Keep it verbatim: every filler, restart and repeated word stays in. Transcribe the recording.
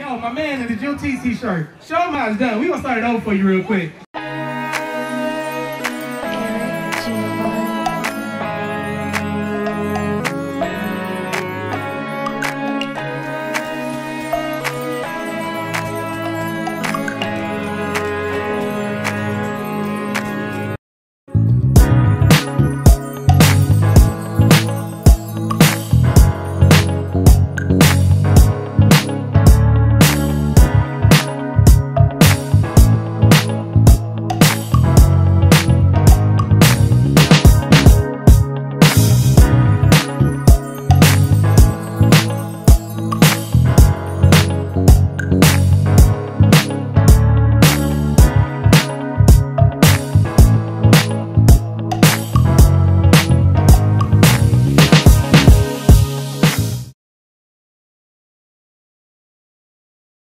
Oh, my man in the Jill T t-shirt. Show him how it's done. We're going to start it over for you real quick.